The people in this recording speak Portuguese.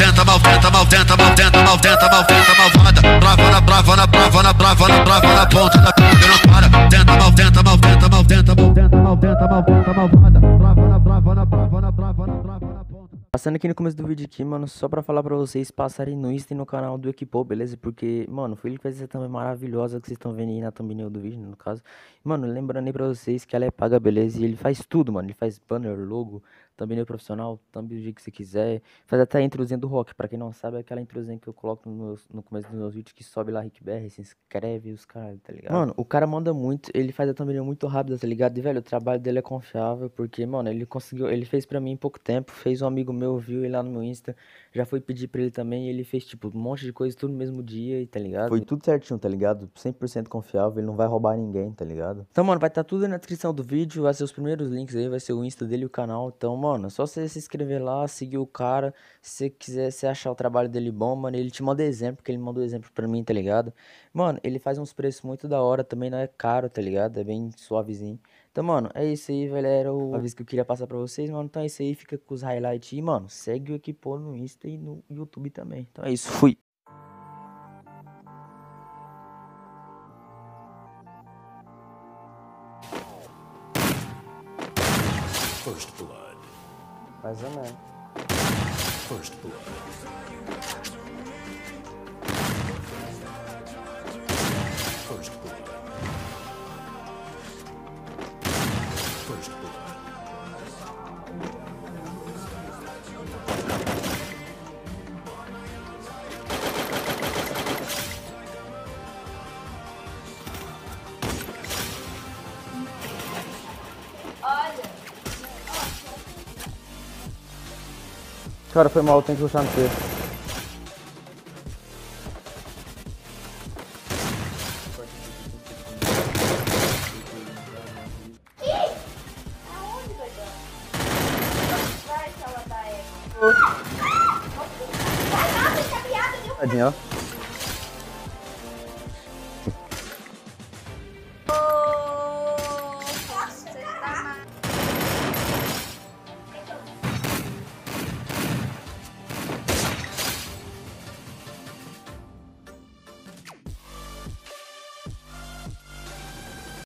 malvada, brava na ponta da pica, não para. Tenta malvada, brava na ponta. Passando aqui no começo do vídeo aqui, mano, só pra falar pra vocês passarem no Insta e no canal do Equipou, beleza? Porque, mano, foi ele que fez essa thumb maravilhosa que vocês estão vendo aí na thumbnail do vídeo, no caso. Mano, lembrando aí pra vocês que ela é paga, beleza? E ele faz tudo, mano. Ele faz banner, logo, thumbnail profissional, thumb do jeito que você quiser. Faz até a introzinha do rock. Pra quem não sabe, é aquela introzinha que eu coloco no começo dos meus vídeos que sobe lá, Rick BR, se inscreve os caras, tá ligado? Mano, o cara manda muito, ele faz a thumbnail muito rápida, tá ligado? E, velho, o trabalho dele é confiável, porque, mano, ele conseguiu, ele fez pra mim em pouco tempo, fez um amigo meu, viu ele lá no meu Insta, já foi pedir pra ele também, e ele fez, tipo, um monte de coisa tudo no mesmo dia, tá ligado? Foi tudo certinho, tá ligado? 100% confiável, ele não vai roubar ninguém, tá ligado? Então, mano, vai estar tudo aí na descrição do vídeo, vai ser os primeiros links aí, vai ser o Insta dele e o canal. Então, mano, é só você se inscrever lá, seguir o cara, se você quiser, se achar o trabalho dele bom, mano, ele te manda exemplo, porque ele mandou exemplo pra mim, tá ligado? Mano, ele faz uns preços muito da hora, também não é caro, tá ligado? É bem suavezinho. Então, mano, é isso aí, velho. Era o aviso que eu queria passar pra vocês, mano. Então é isso aí, fica com os highlights aí, mano. Segue o Equipou no Insta e no YouTube também. Então é isso, fui. First blood. Mais ou menos. First blood. First blood. First blood. Cara, foi mal, tem que rushar no C. Tadinho, ó.